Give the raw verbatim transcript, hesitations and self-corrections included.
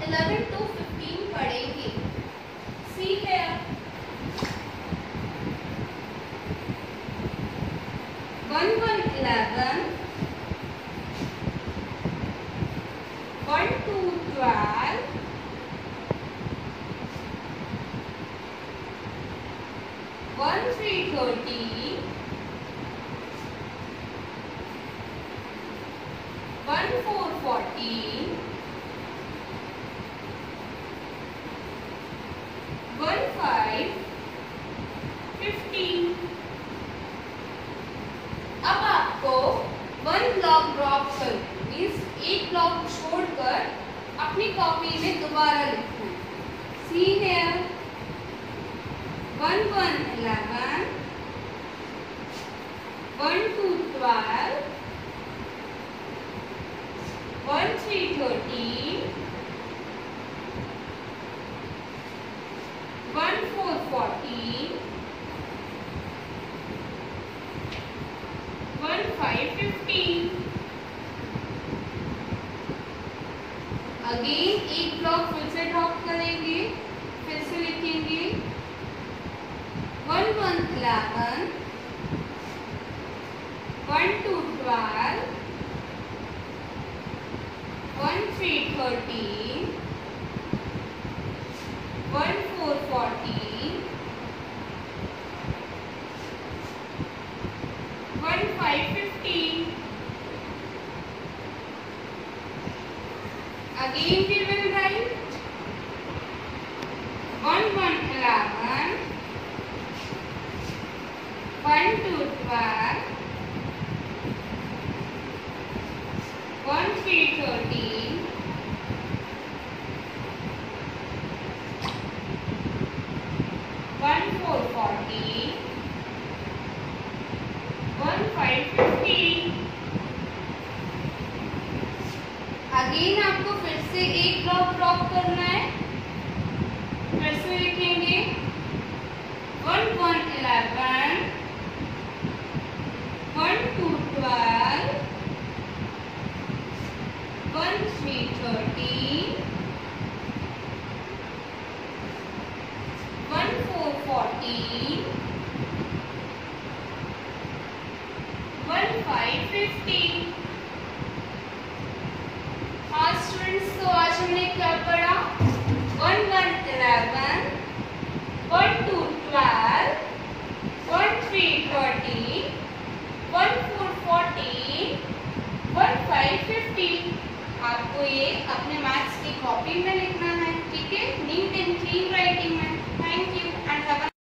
Eleven to fifteen पढ़ेंगे। सी है one one eleven, one two twelve, one three thirty, one four fourteen, one five fifteen. अब आपको one block drop कर means एक block छोड़कर अपनी कॉपी में दोबारा लिखना है। सी है one one eleven, one two twelve, one three thirteen, one four fourteen, one five fifteen. Again एक ब्लॉक फिर से ड्रॉप करेंगे, फिर से लिखेंगे one one eleven, one two twelve, one three thirteen, one four fourteen, one five fifteen. Again we will write one one eleven, one two twelve, one three thirteen, one four fourteen, one five fifteen। Again आपको फिर से एक block drop करना है।